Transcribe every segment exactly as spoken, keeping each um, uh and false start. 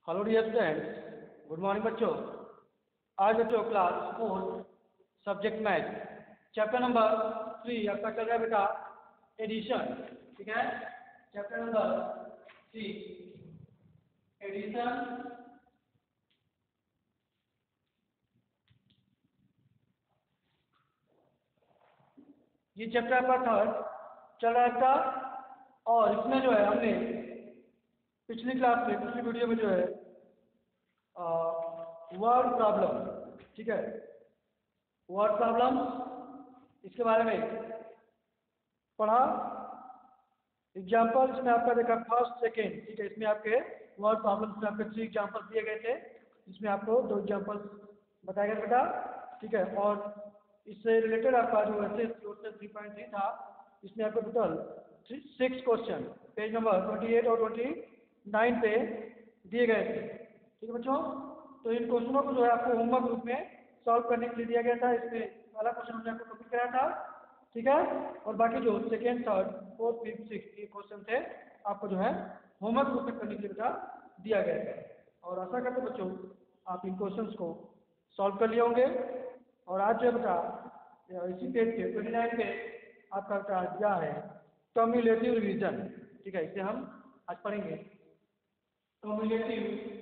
Hello dear students, good morning बच्चों। आज बच्चों class fourth subject math chapter number three आपका चल रहा है बेटा एडिशन। ठीक है, चैप्टर नंबर थ्री एडिशन। ये चैप्टर आपका थर्ड चल रहा है आपका, और इसमें जो है हमने पिछली क्लास में पिछली वीडियो में जो है वर्ड प्रॉब्लम, ठीक है, वर्ड प्रॉब्लम इसके बारे में पढ़ा। एग्जाम्पल इसमें आपका देखा फर्स्ट सेकेंड, ठीक है, इसमें आपके वर्ड प्रॉब्लम में आपके थ्री एग्जाम्पल दिए गए थे, इसमें आपको दो एग्जाम्पल बताया गया बेटा। ठीक है, और इससे रिलेटेड आपका जो ऐसे थ्री पॉइंट थ्री था, इसमें आपको total six question page number twenty eight और ट्वेंटी नाइन पे दिए गए थे। ठीक है बच्चों, तो इन क्वेश्चनों को जो है आपको होमवर्क ग्रुप में सॉल्व करने के लिए दिया गया था। इसमें पहला क्वेश्चन हमने आपको कंप्लीट कराया था, ठीक है, और बाकी जो second third fourth fifth six ये क्वेश्चन थे आपको जो है होमवर्क ग्रुप में करने के लिए बेटा दिया गया है। और आशा करते बच्चों आप इन क्वेश्चंस को सॉल्व कर लिए होंगे। और आज जो बेटा इसी पेज के ट्वेंटी नाइन पे आपका बेटा दिया है कम्युलेटिव रिवीजन। ठीक है, इसे हम आज पढ़ेंगे कम्युलेटिव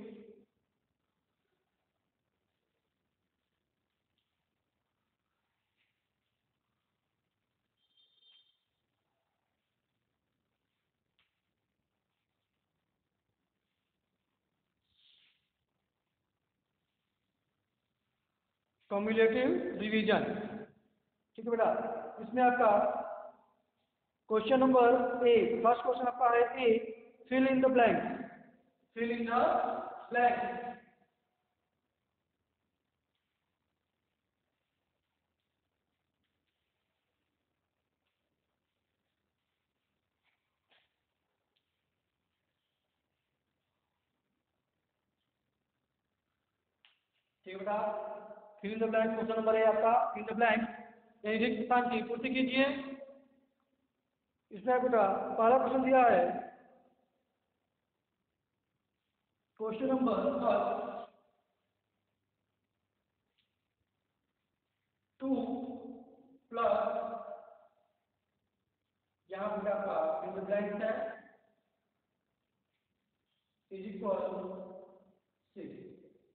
कम्युलेटिव रिवीजन। ठीक है बेटा, इसमें आपका question number A, first question आपका है A, fill in the blank, fill in the blank. ठीक है बेटा, fill in the blank question number है आपका, फिल इन द ब्लैंक यानी रिक्त स्थान की पूर्ति कीजिए। इसमें बेटा पहला क्वेश्चन दिया है question number first, two plus, यहाँ बेटा आपका फिल इन द ब्लैंक है इज इक्वल सिक्स।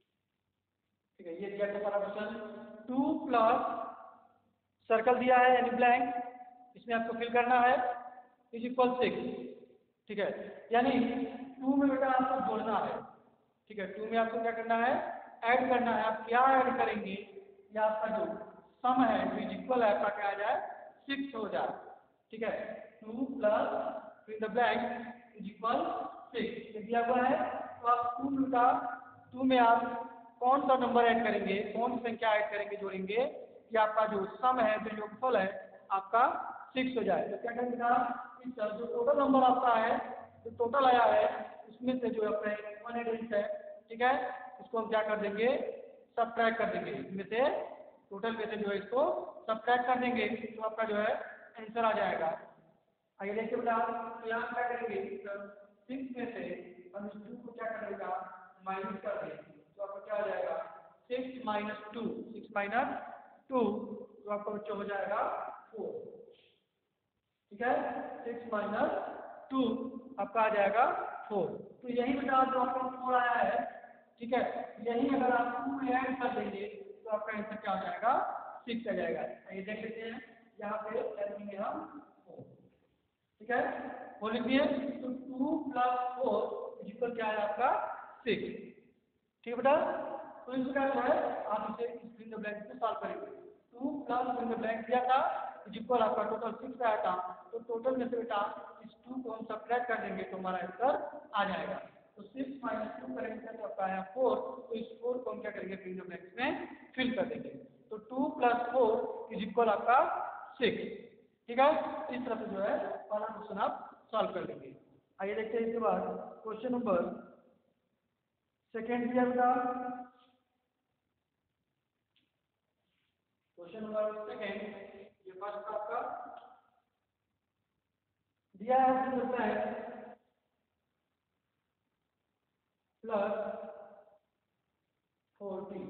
ठीक है, ये दिया था हमारा क्वेश्चन। टू प्लस सर्कल दिया है यानी ब्लैंक, इसमें आपको फिल करना है इज इक्वल सिक्स। ठीक है, यानी टू में बेटा आपको जोड़ना है। ठीक है, टू में आपको क्या करना है, ऐड करना है। आप क्या ऐड करेंगे, या आपका जो सम है इज इक्वल है आपका क्या आ जाए, सिक्स हो जाए। ठीक है, two plus fill the blank is equal six दिया हुआ है। तो आप टू बेटा टू में आप कौन सा नंबर ऐड करेंगे, कौन सी संख्या ऐड करेंगे, जोड़ेंगे, कि आपका जो सम है जो योगफल है आपका सिक्स हो जाए। तो क्या करेंगे, इस जो टोटल नंबर आपका है, जो टोटल आया है उसमें से जो अपने वन एट है, ठीक है, इसको हम क्या कर देंगे, सब्ट्रैक्ट कर देंगे। इसमें से टोटल में से जो है इसको सब्ट्रैक्ट कर देंगे, तो आपका जो है आंसर आ जाएगा। आइए देखिए बेटा, यहाँ क्या करेंगे, सिक्स में से हम इस टू को क्या करेगा, माइनस कर देंगे, तो आपका क्या हो जाएगा, six minus two, six minus two, तो आपका बच्चों हो जाएगा फोर। ठीक है, सिक्स माइनस टू आपका आ जाएगा फोर। तो यही बेटा जो आपका फोर आया है, ठीक है, यही अगर आप टू में ऐड कर देंगे तो आपका आंसर क्या हो जाएगा, सिक्स आ जाएगा। ये देख लेते हैं, यहाँ पे लिखेंगे हम फोर। ठीक है, वो लिख दिए, तो टू प्लस फोर इक्वल क्या है आपका सिक्स। ठीक है बेटा, तो इस प्रकार जो है आप इसे फिल इन द ब्लैंक से सॉल्व करेंगे। Two plus fill in the blank दिया था इक्वल आपका टोटल सिक्स आया था, तो टोटल में से बेटा इस टू को हम सब्ट्रैक्ट कर देंगे तो हमारा आंसर आ जाएगा। तो सिक्स माइनस टू करेंगे तो आपका आया फोर, तो इस फोर को हम क्या करेंगे, फिल इन द ब्लैंक में फिल कर देंगे। तो two plus four is equal आपका सिक्स। ठीक है, इस तरह से जो है पहला क्वेश्चन आप सॉल्व कर लेंगे। आइए देखते हैं इसके बाद क्वेश्चन नंबर सेकेंड दिया बेटा, क्वेश्चन नंबर सेकेंड, ये फर्स्ट आपका दिया है, plus forty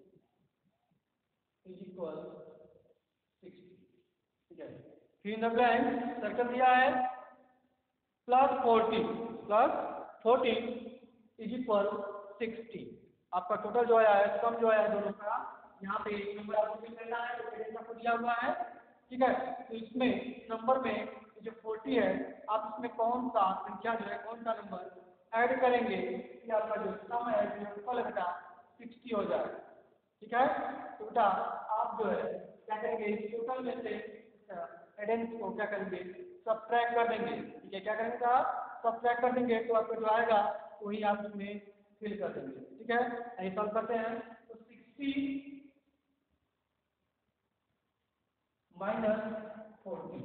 is equal sixty. ठीक है, fill in the blank circle दिया है plus forty plus forty is equal sixty. आपका टोटल जो आया है, सम जो आया है दोनों का, यहाँ पे एक नंबर आपको फिल करना है, तो पेरेंट्स आपको दिया हुआ है। ठीक है, तो इसमें नंबर में जो फोर्टी है, आप इसमें कौन सा संख्या जो है, कौन सा नंबर ऐड करेंगे कि आपका जो सम है जो फल बेटा सिक्सटी हो जाए। ठीक है, तो बेटा आप जो है क्या करेंगे, इस टोटल में से एडेंस को क्या करेंगे, सब्ट्रैक्ट कर देंगे। ठीक है, क्या करेंगे आप, सब्ट्रैक्ट कर देंगे, तो आपको जो आएगा वही आप इसमें फिल कर देंगे। ठीक है, ऐसे सॉल्व करते हैं। तो सिक्सटी माइनस फोर्टी।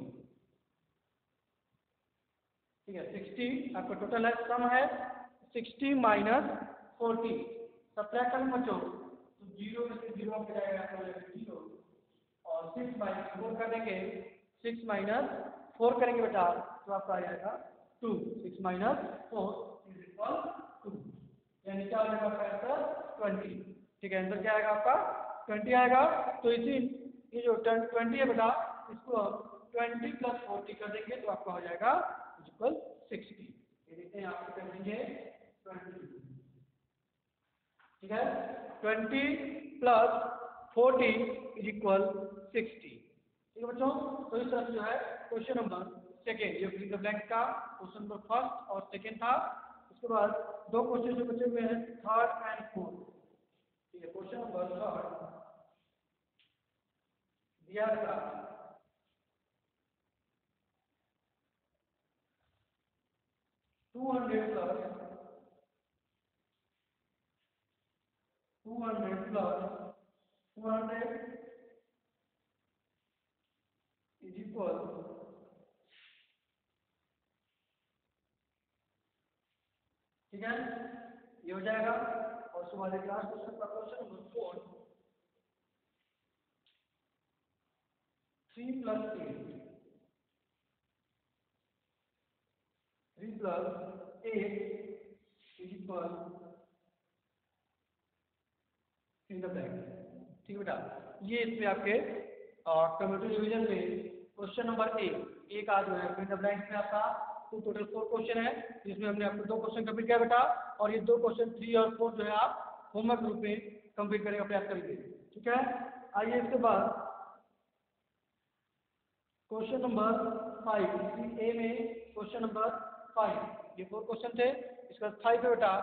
ठीक है, सिक्सटी आपका टोटल है, सम है सिक्सटी माइनस फोर्टी। सब्ट्रैक्ट करेंगे बच्चों, तो जीरो में से जीरो हो जाएगा, तो जीरो, और सिक्स माइनस फोर कर देंगे, सिक्स माइनस फोर करेंगे बेटा, तो आपका आ जाएगा two. Six minus four is equal two, यानी क्या हो जाएगा आपका आंसर ट्वेंटी। ठीक है, आंसर क्या आएगा आपका ट्वेंटी आएगा। तो इसी ये जो ट्वेंटी है बेटा, इसको हम ट्वेंटी प्लस फोर्टी कर देंगे, तो आपका हो जाएगा इक्वल सिक्सटी। ये देखते हैं, आपको कर देंगे ट्वेंटी। ठीक है, twenty plus forty is equal sixty. ठीक है बच्चों, तो इस तरह से जो है क्वेश्चन नंबर सेकेंड, ये फिल द ब्लैंक का क्वेश्चन नंबर फर्स्ट और सेकेंड था। उसके बाद दो क्वेश्चन जो बचे हुए हैं, थर्ड एंड फोर्थ। ठीक है, क्वेश्चन नंबर थर्ड दिया था two hundred plus two hundred plus two hundred is equal, ठीक है, ये हो जाएगा। और उसके बाद लास्ट क्वेश्चन का question number four, three plus eight three plus eight is equal in the blank. ठीक है बेटा, ये इसमें आपके कंप्यूटर डिवीजन में क्वेश्चन नंबर एक एक आज है फिर द ब्लैंक में आपका तो टोटल फोर क्वेश्चन है, जिसमें हमने आपको दो क्वेश्चन कंप्लीट किया बेटा, और ये दो क्वेश्चन थ्री और फोर जो है आप होमवर्क रूप में कंप्लीट करने का प्रयास करेंगे। ठीक है, आइए इसके बाद क्वेश्चन नंबर फाइव, ए में क्वेश्चन नंबर फाइव, ये फोर क्वेश्चन थे, इसका फाइव है बेटा।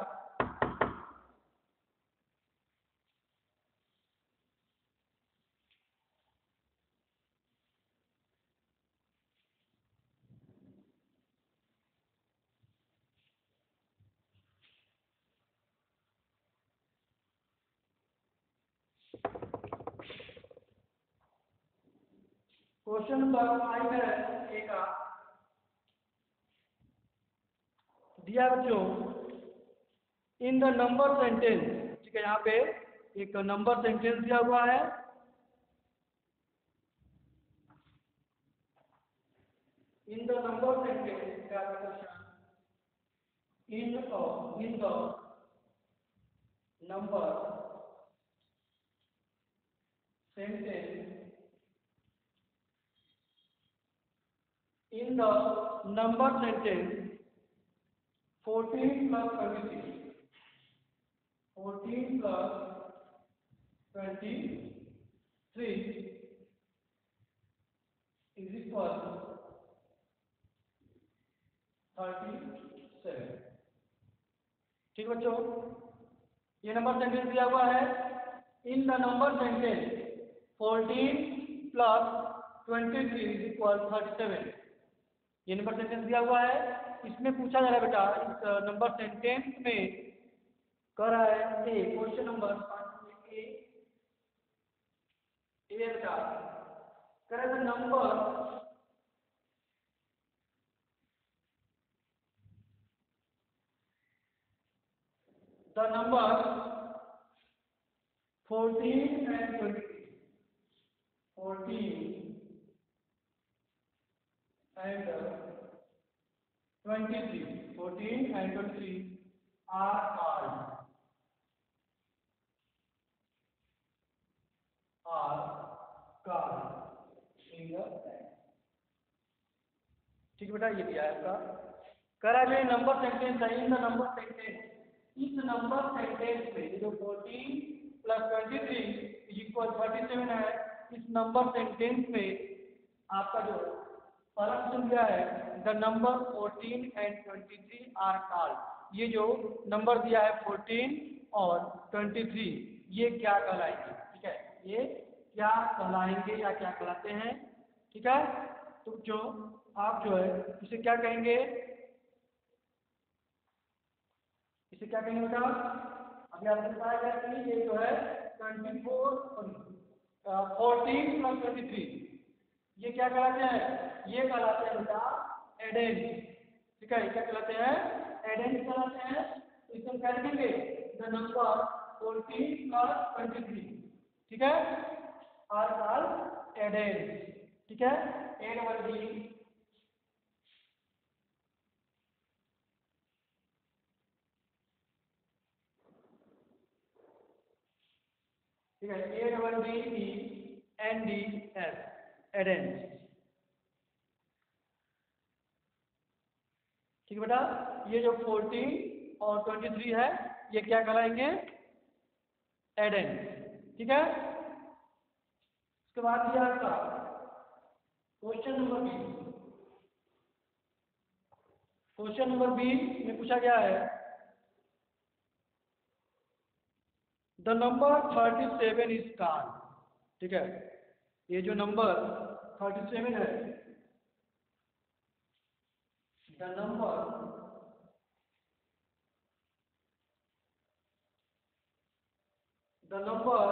क्वेश्चन नंबर फाइव है ए का, दिया बच्चों इन द नंबर सेंटेंस। ठीक है, यहाँ पे एक नंबर सेंटेंस दिया हुआ है। इन द नंबर सेंटेंस का question, in in the number sentence in the number sentence fourteen plus twenty-three fourteen plus twenty-three is equal to thirty-seven। ठीक बच्चों, ये नंबर सेंटेंस दिया हुआ है। In the number sentence fourteen plus twenty three is equal thirty seven, ये number sentence दिया हुआ है। इसमें पूछा जा रहा है बेटा, इस नंबर सेंटेंस में कर रहा है ए, क्वेश्चन नंबर ए ए बेटा कर रहा है number the number fourteen and twenty fourteen and uh, twenty-three fourteen and twenty-three are odd। ठीक है बेटा, ये दिया है आपका। करा जो नंबर सेंटेंस है, इन द नंबर सेंटेंस, इस नंबर सेंटेंस में जो fourteen plus twenty three is equal thirty seven है, इस नंबर सेंटेंस में आपका जो पहला क्वेश्चन दिया है, the number fourteen and twenty three are called. ये जो नंबर दिया है फोर्टीन और ट्वेंटी थ्री, ये क्या कहलाएंगे? ठीक है, ये क्या कहलाएंगे या क्या कहलाते हैं? ठीक है, तो जो आप जो है इसे क्या कहेंगे? इसे क्या कहेंगे बेटा? अभी आपने बताया गया कि ये जो है twenty four fourteen plus twenty three, ये क्या कहलाते हैं? ये कहलाते हैं बेटा एडेंट। ठीक है, क्या कहलाते हैं? एडेंट कहलाते हैं। तो इसे हम क्या लिखेंगे? The number fourteen plus twenty three. ठीक है, आर कॉल्ड एडेंट। ठीक है, एड वन बी ठीक है, A double D E N D S, addend. ठीक है बेटा, ये जो फोर्टीन और ट्वेंटी थ्री है, ये क्या कहलाएंगे? एडेंट। ठीक है, उसके बाद दिया आपका question number B. Question number B में पूछा गया है, the number thirty seven is called. ठीक है, ये जो नंबर थर्टी सेवन है, the number the number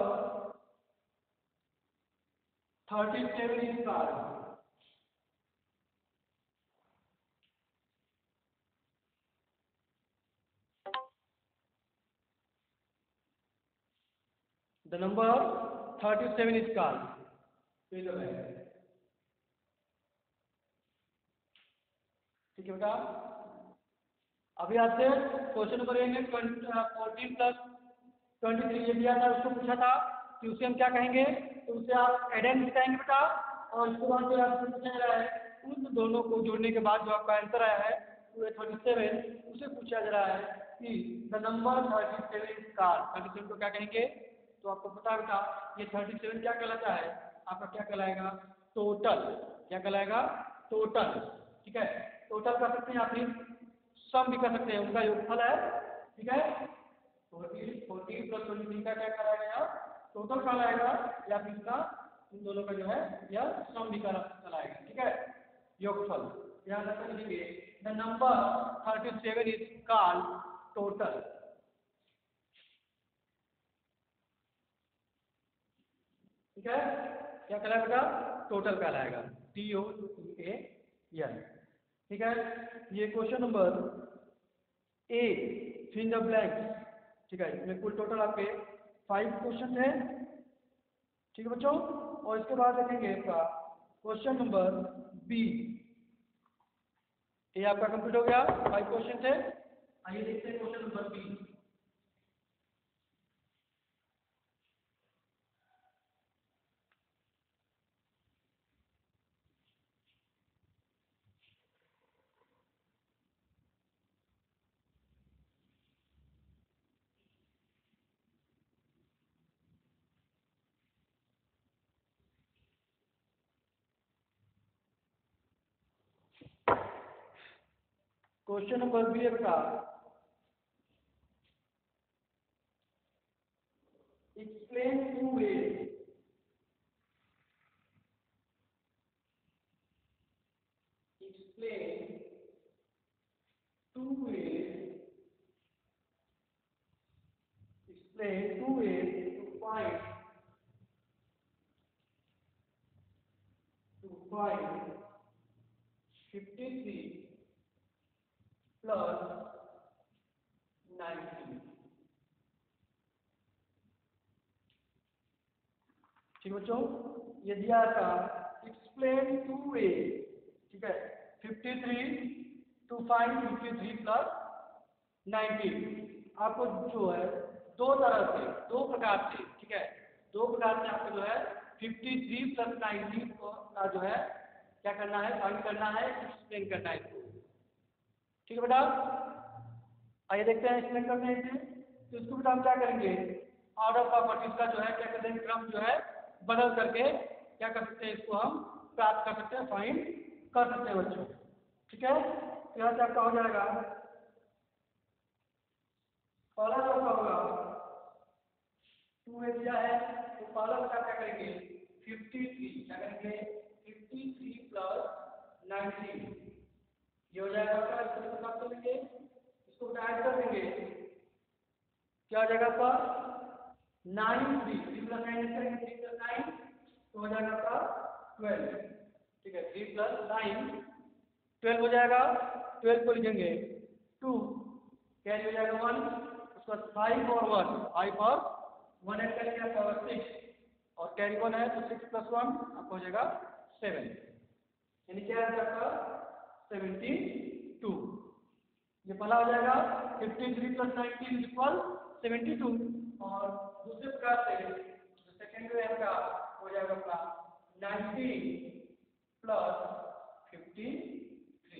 thirty seven is called. The number thirty seven is called. ठीक है बेटा, अभी आपसे क्वेश्चन नंबर ए में फोर्टीन प्लस ट्वेंटी थ्री ये दिया था, उसको पूछा था कि उसे हम क्या कहेंगे? तो उसे आप एडेंट कहेंगे बेटा। और उसके बाद जो आपसे पूछा जा रहा है, उन दोनों को जोड़ने के बाद जो आपका आंसर आया है पूरे थर्टी सेवन, उसे पूछा जा रहा है कि द नंबर थर्टी सेवन कार, थर्टी सेवन को क्या कहेंगे? तो आपको पता है बेटा, ये थर्टी सेवन क्या कहलाता है? आपका क्या कहलाएगा? टोटल। क्या कहलाएगा? टोटल। ठीक है, टोटल कर सकते हैं आप, सम भी कर सकते हैं, उनका योगफल है। ठीक है, fourteen fourteen plus twenty three का क्या कहलाएगा? टोटल कहलाएगा, या फिर इसका इन दोनों का जो है यह सम भी कहलाएगा। ठीक है, योगफल। यहाँ तक लिखेंगे, the number thirty seven is called total. ठीक है, क्या कहलाएगा बेटा? टोटल कहलाएगा, T O T A N. ठीक है, ये question number A fill the blanks. ठीक है, इसमें कुल टोटल आपके फाइव क्वेश्चन थे। ठीक है बच्चों, और इसके बाद देखेंगे आपका क्वेश्चन नंबर बी। ये आपका कंप्लीट हो गया, फाइव क्वेश्चन थे। आइए देखते हैं question number B. Question number B है बेटा, explain two ways. Explain two ways explain two ways to find to find fifty three plus ninety. ठीक बच्चों, ये दिया था एक्सप्लेन टू वे। ठीक है, fifty three to find fifty three plus ninety. आपको जो है दो तरह से, दो प्रकार से, ठीक है, दो प्रकार से आपको जो है फिफ्टी थ्री प्लस नाइनटी का जो है क्या करना है, फाइंड करना है, एक्सप्लेन करना है इसको। ठीक है बेटा, आइए देखते हैं एक्सप्लेन करने से। तो इसको बेटा हम क्या करेंगे, ऑर्डर प्रॉपर्टीज का जो है क्या कहते हैं क्रम जो है बदल करके क्या कर सकते हैं, इसको हम प्राप्त कर सकते हैं, फाइंड कर सकते हैं बच्चों। ठीक है, तो यहाँ से आपका हो जाएगा पहला जो आपका होगा टू ए दिया है, तो पहला बच्चा क्या करेंगे फिफ्टी थ्री, क्या करेंगे फिफ्टी थ्री प्लस नाइनटीन, ये हो जाएगा आपका, इस तरह से बात करेंगे, इसको ऐड कर देंगे, क्या हो जाएगा आपका nine three, three plus nine three plus nine, तो हो जाएगा आपका ट्वेल्व। ठीक है, थ्री प्लस नाइन ट्वेल्व हो जाएगा, ट्वेल्व को लिखेंगे टू, कैरी हो जाएगा वन, उसके बाद फाइव और वन, फाइव और वन ऐड करेंगे आपका होगा सिक्स, और कैरी वन है तो सिक्स प्लस वन आपको हो जाएगा सेवन, यानी क्या है आपका सेवेंटी टू। ये पहला हो जाएगा fifty three plus nineteen equal seventy two, और दूसरे प्रकार से जो सेकेंड वे आपका हो जाएगा आपका nineteen plus fifty three,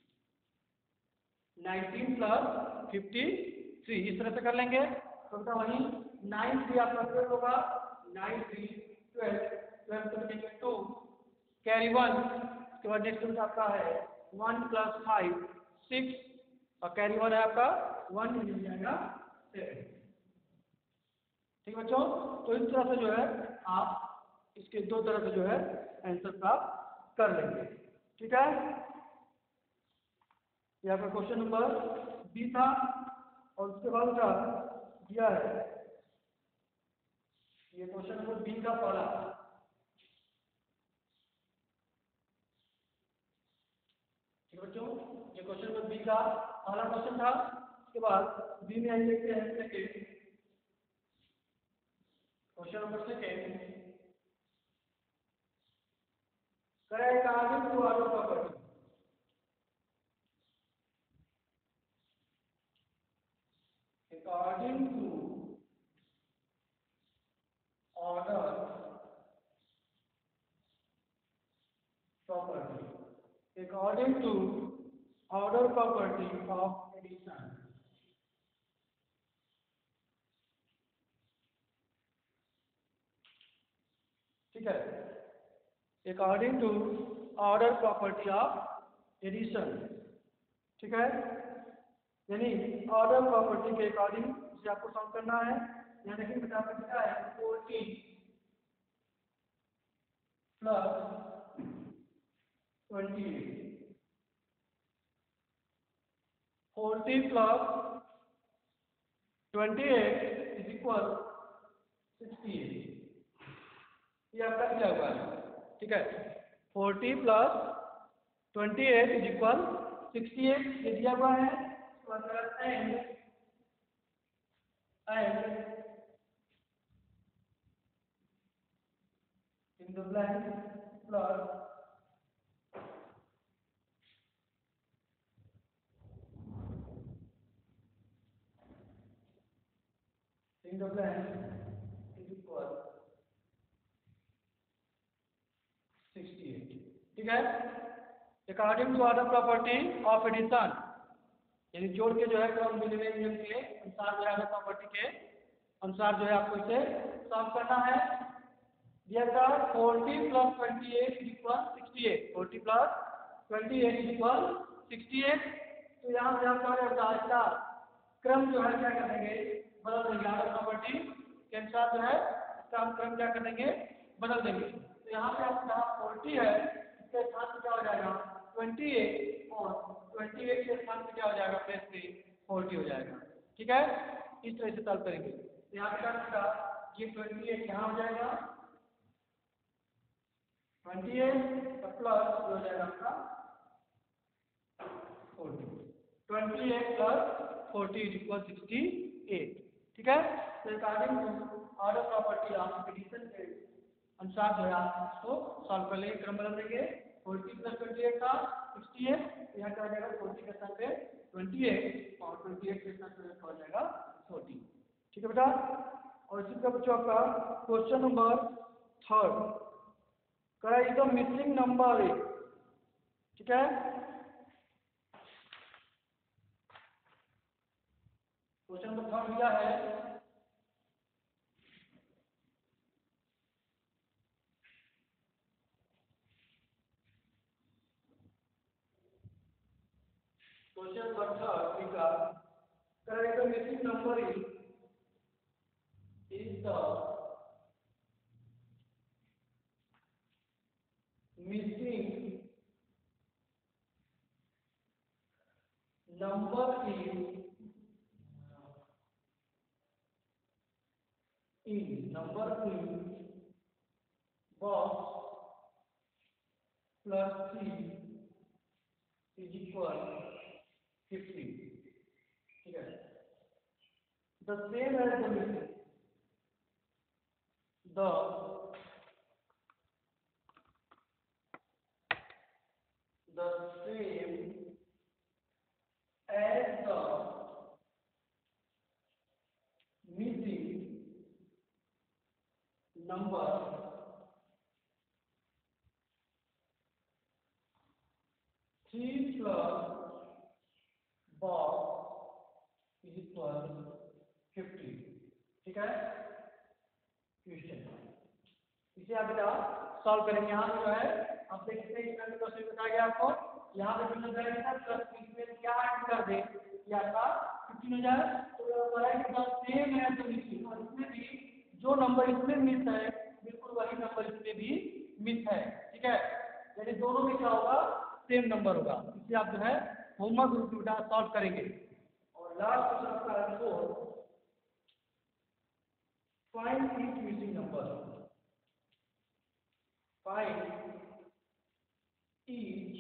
nineteen plus fifty three, इस तरह से कर लेंगे। तो बेटा वही नाइन थ्री आपका ट्वेल्व होगा, नाइन थ्री ट्वेल्व, ट्वेल्व को लिखेंगे टू, कैरी वन, उसके बाद नेक्स्ट आपका है वन प्लस फाइव सिक्स, और कैरी वन है आपका वन, मिल जाएगा सेवन। ठीक बच्चों, तो इस तरह से जो है आप इसके दो तरह से जो है आंसर प्राप्त कर लेंगे। ठीक है, ये आपका क्वेश्चन नंबर बी था, और उसके बाद का दिया है ये क्वेश्चन नंबर बी का पहला। ठीक बच्चों, ये क्वेश्चन नंबर बी का पहला क्वेश्चन था। उसके बाद बी में आइए देखते हैं सेकेंड क्वेश्चन नंबर सेकेंड, करें according to order property, according to order property, according to order property of addition। ठीक है, according to order property of addition। ठीक है, यानी ऑर्डर प्रॉपर्टी के अकॉर्डिंग इसे आपको सॉल्व करना है। यहाँ देखिए बता सकता है fourteen plus twenty eight, forty plus twenty eight is equal sixty eight, ये आपका दिया हुआ है। ठीक है, forty plus twenty eight is equal sixty eight, ये दिया हुआ है। And and in the blank plus in the blank is equal sixty-eight। ठीक है, according to order property of addition, यानी जोड़ के जो है क्रम मिलने नियम के अनुसार जो है ऑर्डर प्रॉपर्टी के अनुसार जो है आपको इसे सॉल्व करना है। दिया था forty plus twenty eight equal sixty eight, forty plus twenty eight equal sixty eight. तो यहाँ से आपका इसका क्रम जो है क्या कर देंगे, बदल देंगे, ऑर्डर प्रॉपर्टी के अनुसार जो है इसका हम क्रम क्या कर देंगे, बदल देंगे। तो यहाँ पे आप जहाँ फोर्टी है इसके स्थान पे क्या हो जाएगा ट्वेंटी एट, और ट्वेंटी एट के स्थान पे क्या हो जाएगा प्लस थ्री, फोर्टी हो जाएगा। ठीक है, इस तरह से सॉल्व करेंगे। तो यहाँ पे क्या होगा, ये ट्वेंटी एट यहाँ हो जाएगा, ट्वेंटी एट का प्लस हो जाएगा आपका forty, twenty eight plus forty is equal sixty eight. ठीक है, तो according to order property of addition के अनुसार जो है आप इसको सॉल्व कर लेंगे, क्रम बदल देंगे। फोर्टी प्लस ट्वेंटी एट का सिक्सटी एट, तो यहाँ क्या हो जाएगा फोर्टी के स्थान पे ट्वेंटी एट, और ट्वेंटी एट के स्थान पे हो जाएगा फोर्टी। ठीक है बेटा, और इसी का बच्चों आपका क्वेश्चन नंबर थर्ड, करा इज द मिसिंग नंबर ठीक है। क्वेश्चन नंबर थर्ड दिया है, क्वेश्चन नंबर थर्ड लिखा, correct the missing number is is the missing number is in number in box plus c is equal fifty, ठीक है। The same as the missing, the the same as the missing number three plus box is equal fifty, ठीक है। Question इसे आप बेटा solve करेंगे। यहाँ पे जो है आप देख सकते हैं इसमें क्वेश्चन बताया गया आपको, यहाँ पे क्वेश्चन बताया गया प्लस इसमें क्या ऐड कर दे, ये आपका फिफ्टीन हो जाए। तो हमारा ये सेम है तो मिसिंग, और इसमें भी जो नंबर इसमें मिस है बिल्कुल वही नंबर इसमें भी मिस है, ठीक है। यानी दोनों में क्या होगा, सेम नंबर होगा। इसे आप जो है होमवर्क ग्रुप में बेटा सॉल्व करेंगे। और लास्ट क्वेश्चन आपका है four, find each missing number, find each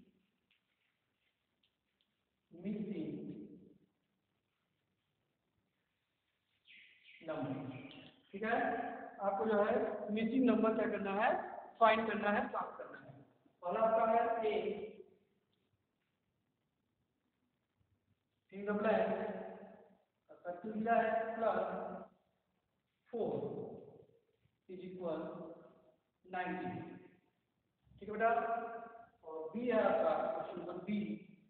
missing number, ठीक है। आपको जो है मिसिंग नंबर क्या करना है, फाइंड करना है, प्राप्त करना है। पहला आपका है ए फिंगर ब्लैंक, सर्किल दिया है plus four is equal ninety, ठीक है बेटा। और बी है आपका question number B,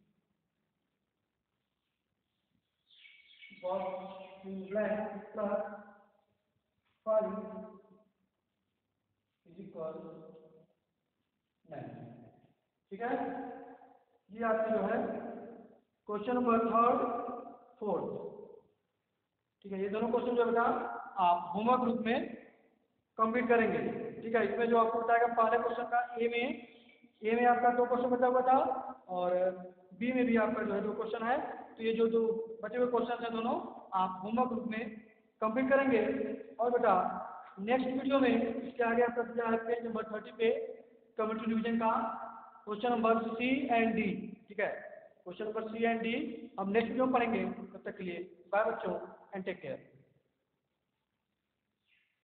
box blank plus five is equal ninety, ठीक है। ये आपके जो है क्वेश्चन नंबर थर्ड फोर्थ, ठीक है। ये दोनों क्वेश्चन जो बेटा आप होमवर्क ग्रुप में कंप्लीट करेंगे, ठीक है। इसमें जो आपको बताएगा पहले क्वेश्चन का ए में ए में आपका दो क्वेश्चन बचा हुआ था और बी में भी आपका जो है दो क्वेश्चन है। तो ये जो दो बचे हुए क्वेश्चन है दोनों आप होमवर्क ग्रुप में कंप्लीट करेंगे। और बेटा नेक्स्ट वीडियो में इसके आगे आपका दिया है पेज नंबर थर्टी पे कम्युनिटी डिवीजन का question number C and D, ठीक है। Question number C and D हम नेक्स्ट वीडियो में पढ़ेंगे। तब तक के लिए बाय बच्चों एंड टेक केयर।